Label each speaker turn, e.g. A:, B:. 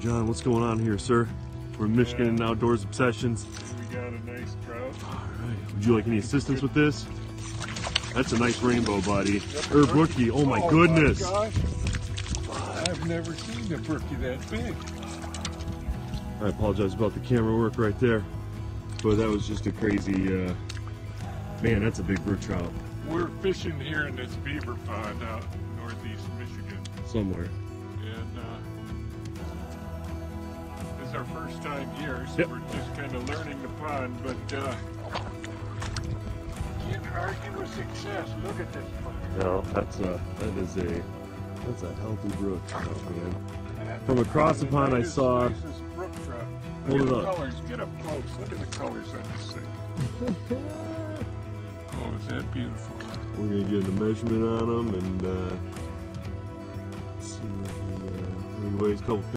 A: John, what's going on here, sir? We're Michigan Outdoors Obsessions.
B: We got a nice trout.
A: Alright, would you like any assistance with this? That's a nice rainbow, buddy.
B: Yep,
A: Or brookie, oh my goodness.
B: My gosh. I've never seen a brookie that big.
A: I apologize about the camera work right there. But that was just a crazy, man, that's a big brook trout.
B: We're fishing here in this beaver pond out in northeast Michigan.
A: Somewhere.
B: And this is our first time here, so
A: Yep.
B: we're just kind of learning the pond, but can't argue with success. Look at this fucker.
A: No, that's a healthy brook trout, man. From across the pond, I saw.
B: Brook trout.
A: Hold
B: Look
A: it
B: at the
A: up.
B: colors. Get up close. Look at the colors on this thing. Oh, is that beautiful?
A: We're gonna get a measurement on them and see what he weighs. Couple